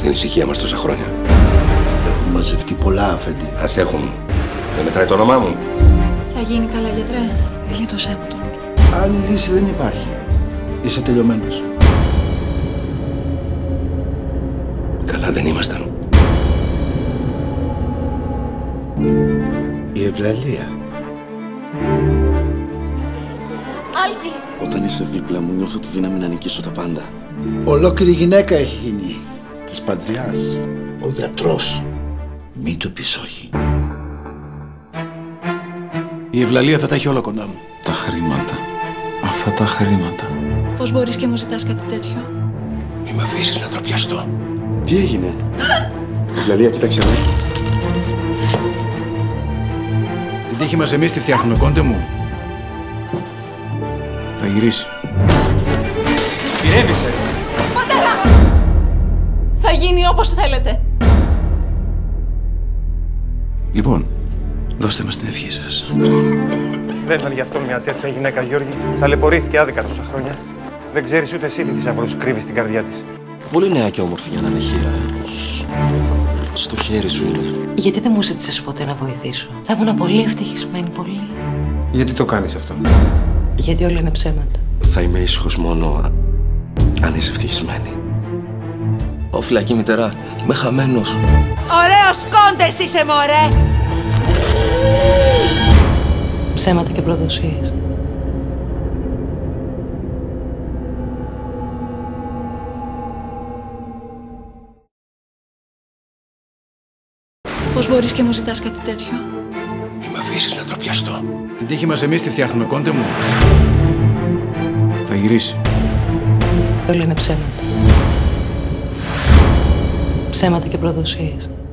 την ησυχία μας τόσα χρόνια. Έχουν μαζευτεί πολλά, αφέντη. Ας έχουν. Δεν μετράει το όνομά μου. Θα γίνει καλά, γιατρέ. Γλίτωσέ μου τον. Άλλη λύση δεν υπάρχει. Είσαι τελειωμένος. Καλά δεν ήμασταν. Η Ευλαλία. Άλκη! Όταν είσαι δίπλα μου νιώθω τη δύναμη να νικήσω τα πάντα. Ολόκληρη γυναίκα έχει γίνει. Της Παντριάς. Ο γιατρός. Μη του πεις όχι. Η Ευλαλία θα τα έχει όλα κοντά μου. Τα χρήματα. Αυτά τα χρήματα. Πώς μπορείς και μου ζητάς κάτι τέτοιο? Μη με αφήσεις να ντροπιαστώ. Τι έγινε? Ευλαλία, κοίταξε με. Την τύχη μας εμείς τη φτιάχνουμε, κόντε μου. Θα γυρίσει. Ηρέμησε. Πατέρα! Θα γίνει όπως θέλετε. Λοιπόν, δώστε μας την ευχή σας. Δεν ήταν γι' αυτό μια τέτοια γυναίκα, Γιώργη. Ταλαιπωρήθηκε άδικα τόσα χρόνια. Δεν ξέρεις ούτε εσύ τι θησαυρούς κρύβει στην καρδιά της. Πολύ νέα και όμορφη για να είναι χείρα. Στο χέρι σου είναι. Γιατί δεν μου ζήτησες ποτέ να βοηθήσω? Θα ήμουν πολύ ευτυχισμένη, πολύ. Γιατί το κάνεις αυτό? Γιατί όλα είναι ψέματα. Θα είμαι ήσυχος μόνο αν είσαι ευτυχισμένη. Ω φυλακή μητερά, είμαι χαμένος. Ωραίος κόντες είσαι, μωρέ! Ψέματα και προδοσίες. Πώς μπορείς και μου ζητάς κάτι τέτοιο? Μη με αφήσεις να ντροπιαστώ. Την τύχη μας εμείς τη φτιάχνουμε, κόντε μου. Θα γυρίσει. Όλα είναι ψέματα. Ψέματα και προδοσίες.